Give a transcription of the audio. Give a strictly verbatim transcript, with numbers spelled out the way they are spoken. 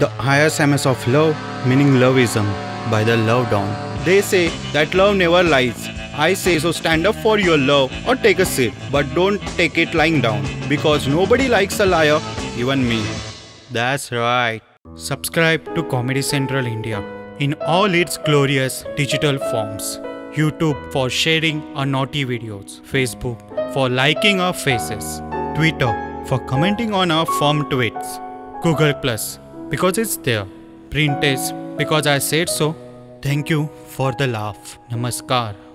The I S M S of love, meaning LoveISM by the LoveDon's. They say that love never lies. I say so, stand up for your love or take a seat, but don't take it lying down, because nobody likes a liar, even me. That's right. Subscribe to Comedy Central India in all its glorious digital forms. YouTube for sharing our naughty videos. Facebook for liking our faces. Twitter for commenting on our firm tweets. Google Plus because it's there. Printess because I said so. Thank you for the laugh. Namaskar.